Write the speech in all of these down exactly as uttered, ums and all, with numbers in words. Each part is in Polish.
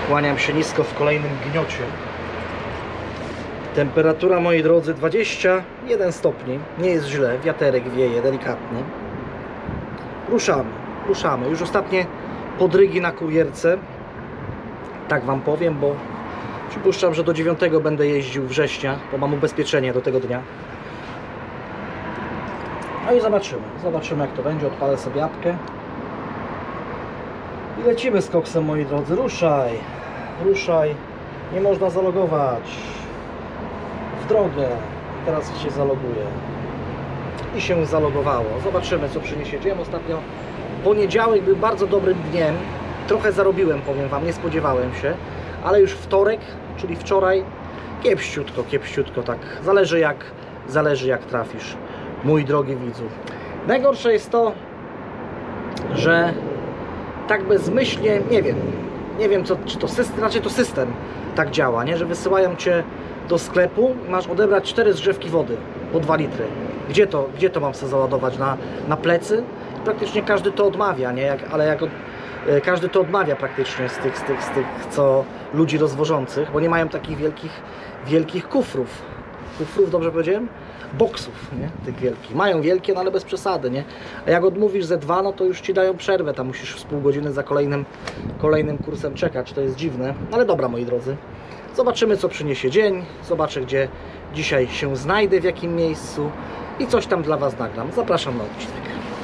Kłaniam się nisko w kolejnym gniocie. Temperatura, moi drodzy, dwadzieścia jeden stopni. Nie jest źle, wiaterek wieje delikatny. Ruszamy, ruszamy. Już ostatnie podrygi na kurierce. Tak wam powiem, bo przypuszczam, że do dziewiątego będę jeździł września, bo mam ubezpieczenie do tego dnia. No i zobaczymy, zobaczymy jak to będzie. Odpalę sobie apkę. I lecimy z koksem, moi drodzy. Ruszaj, ruszaj. Nie można zalogować. W drogę. I teraz się zaloguje. I się zalogowało. Zobaczymy, co przyniesie dzień. Ostatnio poniedziałek był bardzo dobrym dniem. Trochę zarobiłem, powiem wam, nie spodziewałem się. Ale już wtorek, czyli wczoraj, kiepściutko, kiepściutko, tak. Zależy jak, zależy jak trafisz, mój drogi widzu. Najgorsze jest to, że tak bezmyślnie, nie wiem, nie wiem co, czy to system, raczej to system tak działa, nie? Że wysyłają cię do sklepu, masz odebrać cztery zgrzewki wody po dwa litry. Gdzie to, gdzie to mam sobie załadować? Na, na plecy? Praktycznie każdy to odmawia, nie? Jak, ale jak od, każdy to odmawia praktycznie z tych, z tych, z tych, co ludzi rozwożących, bo nie mają takich wielkich, wielkich kufrów. Kufrów, dobrze powiedziałem? Boksów, nie? Tych wielkich. Mają wielkie, no ale bez przesady, nie? A jak odmówisz ze dwa, no to już ci dają przerwę, tam musisz z pół godziny za kolejnym, kolejnym kursem czekać, to jest dziwne. Ale dobra, moi drodzy, zobaczymy, co przyniesie dzień, zobaczę, gdzie dzisiaj się znajdę, w jakim miejscu i coś tam dla was nagram. Zapraszam na odcinek.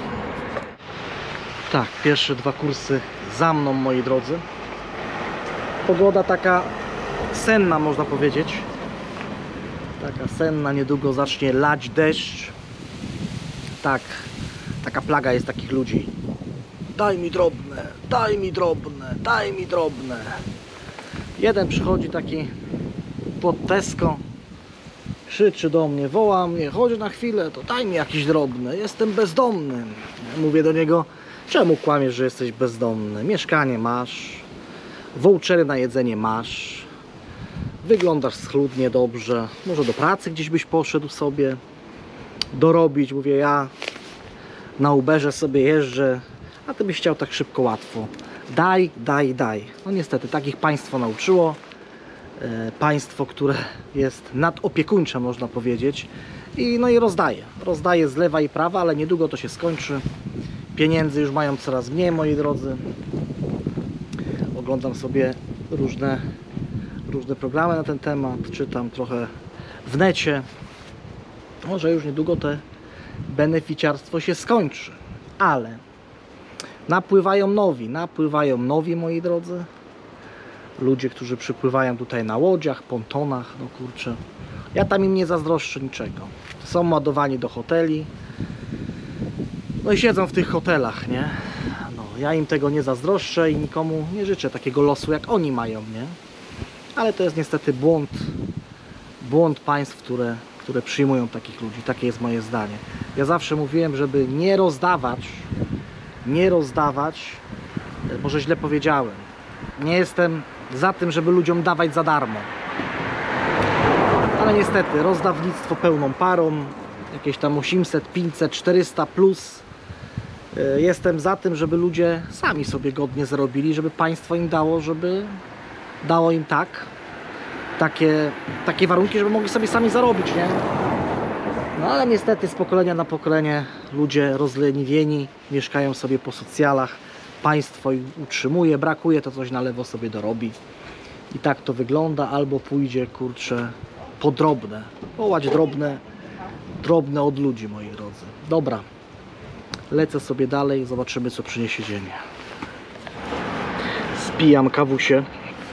Tak, pierwsze dwa kursy za mną, moi drodzy. Pogoda taka senna, można powiedzieć. Taka senna, niedługo zacznie lać deszcz. Tak, taka plaga jest takich ludzi. Daj mi drobne, daj mi drobne, daj mi drobne. Jeden przychodzi taki pod Tesco, krzyczy do mnie, woła mnie, chodź na chwilę, to daj mi jakieś drobne, jestem bezdomny. Ja mówię do niego, czemu kłamiesz, że jesteś bezdomny? Mieszkanie masz, vouchery na jedzenie masz, wyglądasz schludnie, dobrze, może do pracy gdzieś byś poszedł sobie dorobić. Mówię, ja na Uberze sobie jeżdżę, a ty byś chciał tak szybko, łatwo. Daj, daj, daj. No niestety, takich państwo nauczyło. E, państwo, które jest nadopiekuńcze, można powiedzieć. I no i rozdaje. Rozdaje z lewa i prawa, ale niedługo to się skończy. Pieniędzy już mają coraz mniej, moi drodzy. Oglądam sobie różne, różne programy na ten temat. Czytam trochę w necie. Może już niedługo te beneficiarstwo się skończy. Ale napływają nowi, napływają nowi, moi drodzy. Ludzie, którzy przypływają tutaj na łodziach, pontonach, no kurczę. Ja tam im nie zazdroszczę niczego. Są ładowani do hoteli. No i siedzą w tych hotelach, nie? No, ja im tego nie zazdroszczę i nikomu nie życzę takiego losu, jak oni mają, nie? Ale to jest niestety błąd, błąd państw, które, które przyjmują takich ludzi. Takie jest moje zdanie. Ja zawsze mówiłem, żeby nie rozdawać, nie rozdawać, może źle powiedziałem. Nie jestem za tym, żeby ludziom dawać za darmo. Ale niestety rozdawnictwo pełną parą, jakieś tam osiemset, pięćset, czterysta plus. Jestem za tym, żeby ludzie sami sobie godnie zarobili, żeby państwo im dało, żeby dało im tak, takie, takie warunki, żeby mogli sobie sami zarobić, nie? No ale niestety z pokolenia na pokolenie ludzie rozleniwieni mieszkają sobie po socjalach, państwo ich utrzymuje, brakuje, to coś na lewo sobie dorobi. I tak to wygląda, albo pójdzie, kurczę, po drobne, wołać drobne, drobne od ludzi, moi drodzy. Dobra, lecę sobie dalej, zobaczymy, co przyniesie dzień. Spijam kawusie.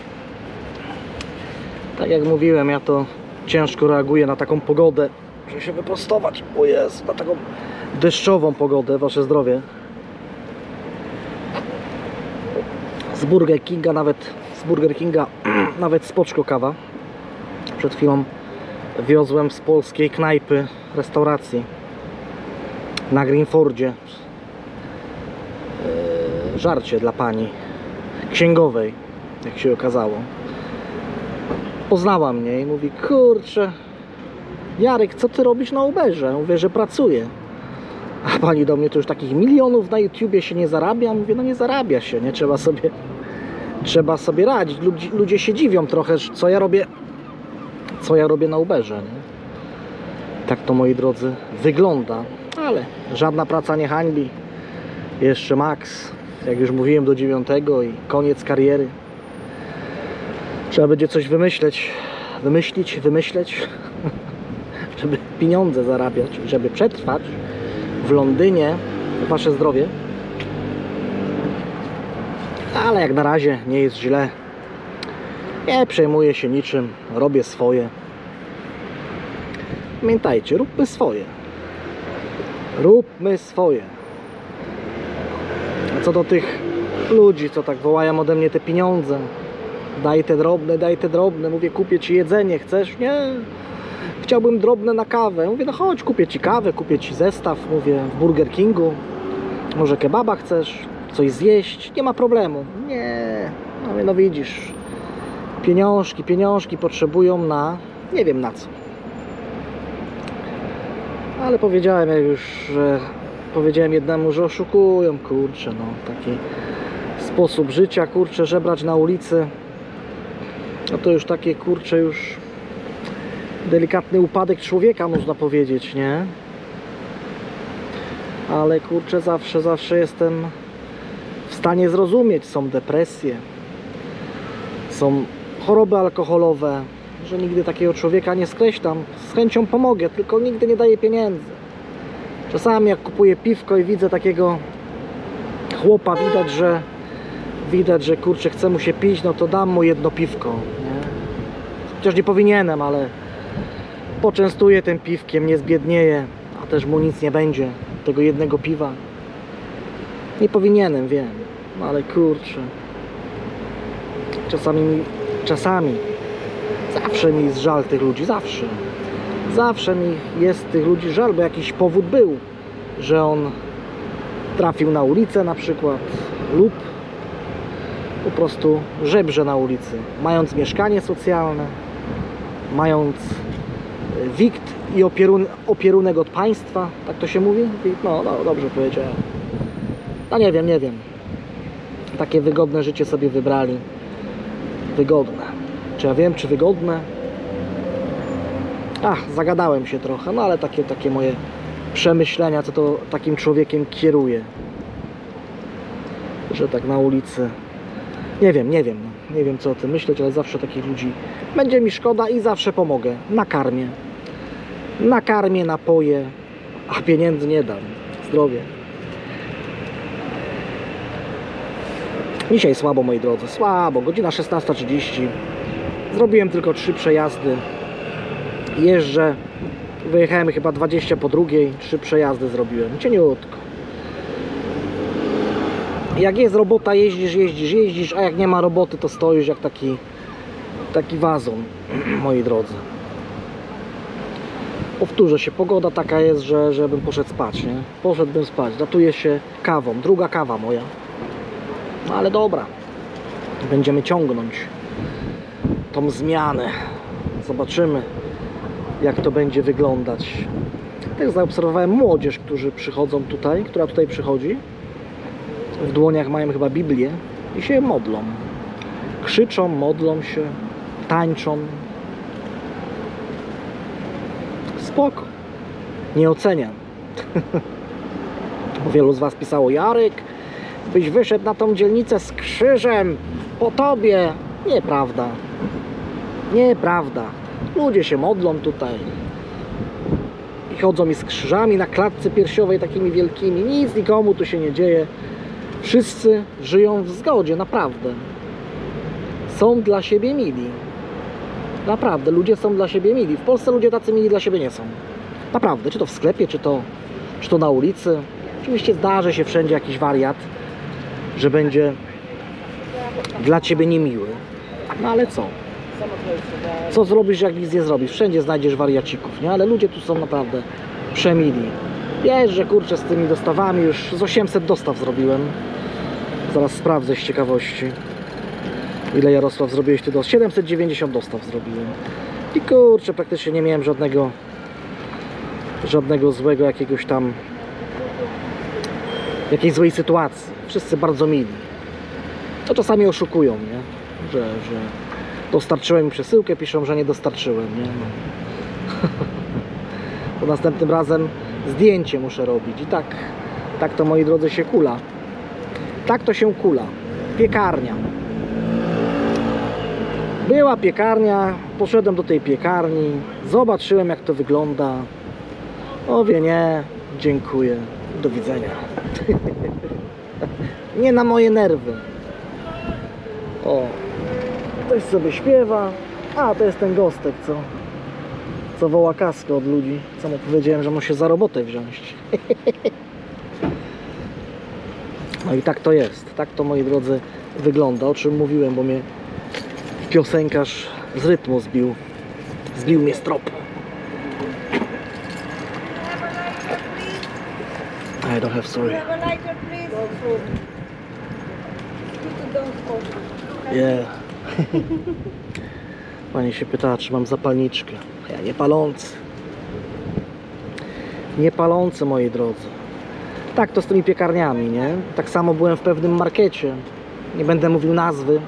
Tak jak mówiłem, ja to ciężko reaguję na taką pogodę, że się wyprostować. O jest, na taką deszczową pogodę, wasze zdrowie. Z Burger Kinga, nawet z Burger Kinga, nawet spoczko kawa. Przed chwilą wiozłem z polskiej knajpy, restauracji na Greenfordzie yy, żarcie dla pani księgowej, jak się okazało. Poznała mnie i mówi, kurczę, Jarek, co ty robisz na Uberze? Mówię, że pracuję. A pani do mnie, to już takich milionów na YouTubie się nie zarabia? Mówię, no nie zarabia się, nie? Trzeba sobie trzeba sobie radzić. Ludzie, ludzie się dziwią trochę, co ja robię, co ja robię na Uberze, nie? Tak to, moi drodzy, wygląda, ale żadna praca nie hańbi. Jeszcze maks, jak już mówiłem, do dziewiątego i koniec kariery. Trzeba będzie coś wymyśleć, wymyślić, wymyśleć, żeby pieniądze zarabiać, żeby przetrwać w Londynie. Wasze zdrowie. Ale jak na razie nie jest źle. Nie przejmuję się niczym, robię swoje. Pamiętajcie, róbmy swoje. Róbmy swoje. A co do tych ludzi, co tak wołają ode mnie te pieniądze, daj te drobne, daj te drobne. Mówię, kupię ci jedzenie, chcesz? Nie. Chciałbym drobne na kawę. Mówię, no chodź, kupię ci kawę, kupię ci zestaw. Mówię, w Burger Kingu. Może kebaba chcesz? Coś zjeść? Nie ma problemu. Nie. No, mówię, no widzisz. Pieniążki, pieniążki potrzebują na... nie wiem na co. Ale powiedziałem jak już, że... powiedziałem jednemu, że oszukują, kurczę, no. Taki sposób życia, kurczę, żebrać na ulicy. No to już takie, kurczę, już... delikatny upadek człowieka, można powiedzieć, nie? Ale kurczę, zawsze, zawsze jestem w stanie zrozumieć. Są depresje, są choroby alkoholowe, że nigdy takiego człowieka nie skreślam. Z chęcią pomogę, tylko nigdy nie daję pieniędzy. Czasami jak kupuję piwko i widzę takiego chłopa, widać, że widać, że kurczę, chce mu się pić, no to dam mu jedno piwko, nie? Chociaż nie powinienem, ale poczęstuję tym piwkiem, nie zbiednieje, a też mu nic nie będzie, tego jednego piwa. Nie powinienem, wiem, no ale kurczę. Czasami mi, czasami, zawsze mi jest żal tych ludzi, zawsze. Zawsze mi jest tych ludzi żal, bo jakiś powód był, że on trafił na ulicę na przykład, lub po prostu żebrze na ulicy, mając mieszkanie socjalne, mając wikt i opierun opierunek od państwa, tak to się mówi? No, no, dobrze powiedziałem. No nie wiem, nie wiem. Takie wygodne życie sobie wybrali. Wygodne. Czy ja wiem, czy wygodne? Ach, zagadałem się trochę, no ale takie, takie moje przemyślenia, co to takim człowiekiem kieruje. Że tak na ulicy... Nie wiem, nie wiem. Nie wiem, co o tym myśleć, ale zawsze takich ludzi będzie mi szkoda i zawsze pomogę. Nakarmię. Nakarmię, napoję, a pieniędzy nie dam. Zdrowie. Dzisiaj słabo, moi drodzy, słabo. Godzina szesnasta trzydzieści. Zrobiłem tylko trzy przejazdy. Jeżdżę. Wyjechałem chyba dwadzieścia po drugiej. Trzy przejazdy zrobiłem. Cieniutko. Jak jest robota, jeździsz, jeździsz, jeździsz, a jak nie ma roboty, to stoisz jak taki taki wazon, moi drodzy. Powtórzę się, pogoda taka jest, że żebym poszedł spać, nie? Poszedłbym spać, datuję się kawą, druga kawa moja. No ale dobra, będziemy ciągnąć tą zmianę. Zobaczymy, jak to będzie wyglądać. Tak zaobserwowałem młodzież, którzy przychodzą tutaj, która tutaj przychodzi. W dłoniach mają chyba Biblię i się modlą. Krzyczą, modlą się, tańczą. Spoko. Nie oceniam. Wielu z was pisało: Jarek, byś wyszedł na tą dzielnicę z krzyżem po tobie. Nieprawda. Nieprawda. Ludzie się modlą tutaj. I chodzą mi z krzyżami na klatce piersiowej takimi wielkimi. Nic nikomu tu się nie dzieje. Wszyscy żyją w zgodzie, naprawdę. Są dla siebie mili. Naprawdę, ludzie są dla siebie mili. W Polsce ludzie tacy mili dla siebie nie są. Naprawdę, czy to w sklepie, czy to, czy to na ulicy. Oczywiście zdarzy się wszędzie jakiś wariat, że będzie dla ciebie niemiły. No ale co? Co zrobisz, jak nic nie zrobisz? Wszędzie znajdziesz wariacików, nie? Ale ludzie tu są naprawdę przemili. Jeżdżę, kurczę, z tymi dostawami. Już z osiemset dostaw zrobiłem. Zaraz sprawdzę z ciekawości, ile, Jarosław, zrobiłeś ty dostaw. siedemset dziewięćdziesiąt dostaw zrobiłem. I kurczę, praktycznie nie miałem żadnego żadnego złego jakiegoś tam jakiejś złej sytuacji. Wszyscy bardzo mili. To czasami oszukują, nie? Że, że dostarczyłem im przesyłkę, piszą, że nie dostarczyłem, nie? No. To następnym razem zdjęcie muszę robić i tak, tak to, moi drodzy, się kula. Tak to się kula. Piekarnia. Była piekarnia, poszedłem do tej piekarni, zobaczyłem, jak to wygląda. Mówię, nie, dziękuję, do widzenia. Nie na moje nerwy. O, ktoś sobie śpiewa. A, to jest ten gostek, co co woła kaskę od ludzi. Co mu powiedziałem, że mu się za robotę wziąć. No i tak to jest. Tak to, moi drodzy, wygląda. O czym mówiłem, bo mnie piosenkarz z rytmu zbił. Zbił mnie z tropu. I don't have, sorry. Yeah. Pani się pytała, czy mam zapalniczkę. Ja nie palący. Nie palący, moi drodzy. Tak to z tymi piekarniami, nie? Tak samo byłem w pewnym markecie. Nie będę mówił nazwy.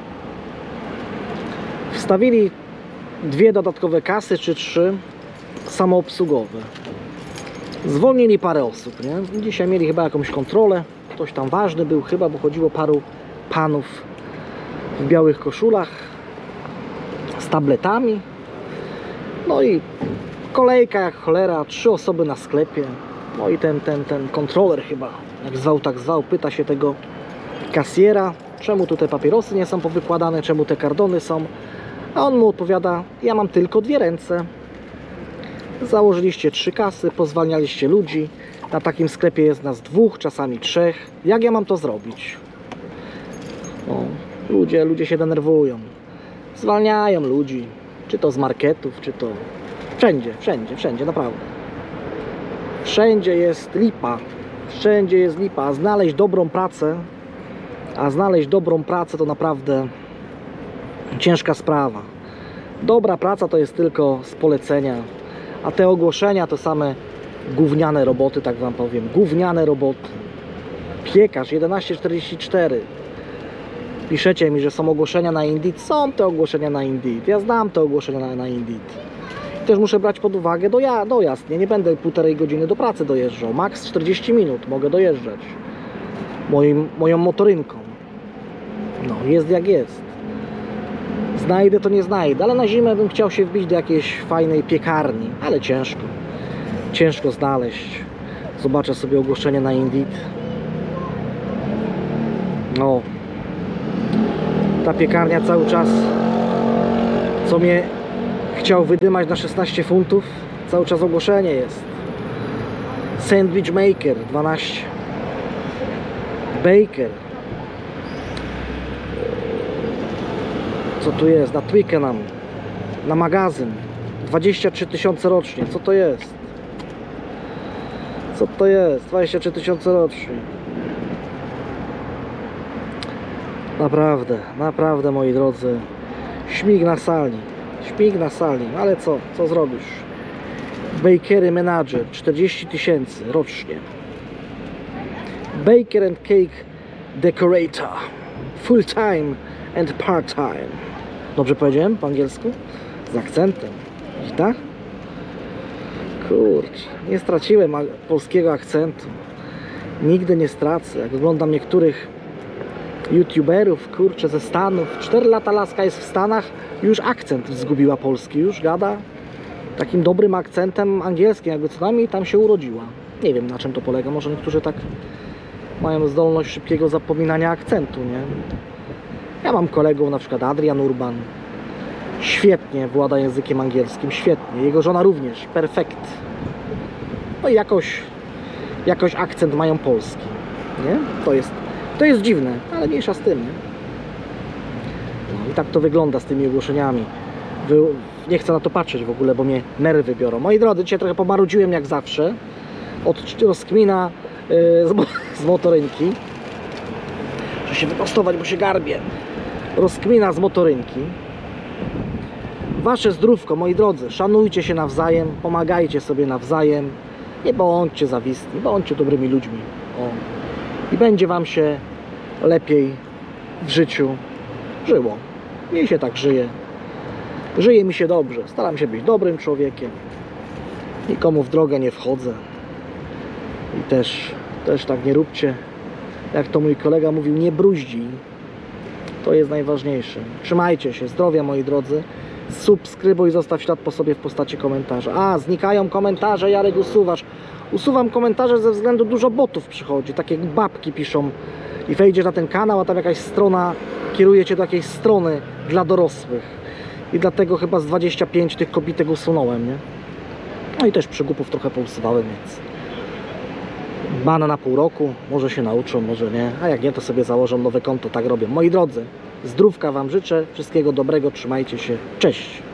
Wstawili dwie dodatkowe kasy, czy trzy samoobsługowe. Zwolnili parę osób, nie? Dzisiaj mieli chyba jakąś kontrolę. Ktoś tam ważny był chyba, bo chodziło paru panów w białych koszulach z tabletami. No i kolejka jak cholera, trzy osoby na sklepie. No i ten, ten, ten kontroler chyba, jak zwał, tak zwał, pyta się tego kasjera, czemu tu te papierosy nie są powykładane, czemu te kardony są. A on mu odpowiada, ja mam tylko dwie ręce. Założyliście trzy kasy, pozwalnialiście ludzi. Na takim sklepie jest nas dwóch, czasami trzech. Jak ja mam to zrobić? No, ludzie, ludzie się denerwują. Zwalniają ludzi. Czy to z marketów, czy to... Wszędzie, wszędzie, wszędzie, naprawdę. Wszędzie jest lipa. Wszędzie jest lipa. A znaleźć dobrą pracę, a znaleźć dobrą pracę to naprawdę ciężka sprawa. Dobra praca to jest tylko z polecenia. A te ogłoszenia to same gówniane roboty, tak wam powiem. Gówniane roboty. Piekarz jedenaście czterdzieści cztery. Piszecie mi, że są ogłoszenia na Indeed. Są te ogłoszenia na Indeed. Ja znam te ogłoszenia na, na Indeed. Też muszę brać pod uwagę doja dojazd. Nie, nie będę półtorej godziny do pracy dojeżdżał. Maks czterdzieści minut mogę dojeżdżać. Moim, moją motorynką. No, jest jak jest. Znajdę to nie znajdę, ale na zimę bym chciał się wbić do jakiejś fajnej piekarni, ale ciężko. Ciężko znaleźć. Zobaczę sobie ogłoszenie na Indeed. No. Ta piekarnia cały czas, co mnie chciał wydymać na szesnaście funtów, cały czas ogłoszenie jest. Sandwich maker dwanaście. Baker. Co tu jest? Na Twickenham. Na magazyn. dwadzieścia trzy tysiące rocznie. Co to jest? Co to jest? dwadzieścia trzy tysiące rocznie. Naprawdę, naprawdę, moi drodzy. Śmig na sali. Śmig na sali. Ale co? Co zrobisz? Bakery Manager. czterdzieści tysięcy rocznie. Baker and Cake Decorator. Full time and part time. Dobrze powiedziałem po angielsku? Z akcentem. I tak? Kurczę, nie straciłem polskiego akcentu. Nigdy nie stracę. Jak oglądam niektórych youtuberów, kurczę, ze Stanów. cztery lata laska jest w Stanach, już akcent zgubiła polski, już gada takim dobrym akcentem angielskim, jakby co najmniej tam się urodziła. Nie wiem, na czym to polega. Może niektórzy tak mają zdolność szybkiego zapominania akcentu, nie? Ja mam kolegów, na przykład Adrian Urban. Świetnie włada językiem angielskim, świetnie. Jego żona również, perfekt. No i jakoś, jakoś akcent mają polski, nie? To jest, to jest dziwne, ale mniejsza z tym, nie? No i tak to wygląda z tymi ogłoszeniami. Wy, nie chcę na to patrzeć w ogóle, bo mnie nerwy biorą. Moi drodzy, dzisiaj trochę pomarudziłem jak zawsze. Od rozkmina yy, z, z motorynki. Muszę się wyprostować, bo się garbię. Rozkmina z motorynki. Wasze zdrówko, moi drodzy, szanujcie się nawzajem, pomagajcie sobie nawzajem, nie bądźcie zawistni, bądźcie dobrymi ludźmi. O. I będzie wam się lepiej w życiu żyło. Mi się tak żyje. Żyje mi się dobrze. Staram się być dobrym człowiekiem. Nikomu w drogę nie wchodzę. I też, też tak nie róbcie. Jak to mój kolega mówił, nie bruździ. To jest najważniejsze. Trzymajcie się. Zdrowia, moi drodzy. Subskrybuj, zostaw ślad po sobie w postaci komentarza. A, znikają komentarze, Jarek usuwasz. Usuwam komentarze ze względu, dużo botów przychodzi. Takie babki piszą i wejdziesz na ten kanał, a tam jakaś strona kieruje cię do jakiejś strony dla dorosłych. I dlatego chyba z dwadzieścia pięć tych kobitek usunąłem, nie? No i też przygłupów trochę pousuwałem, więc bana na pół roku, może się nauczą, może nie, a jak nie, to sobie założą nowe konto, tak robię. Moi drodzy, zdrówka wam życzę, wszystkiego dobrego, trzymajcie się, cześć!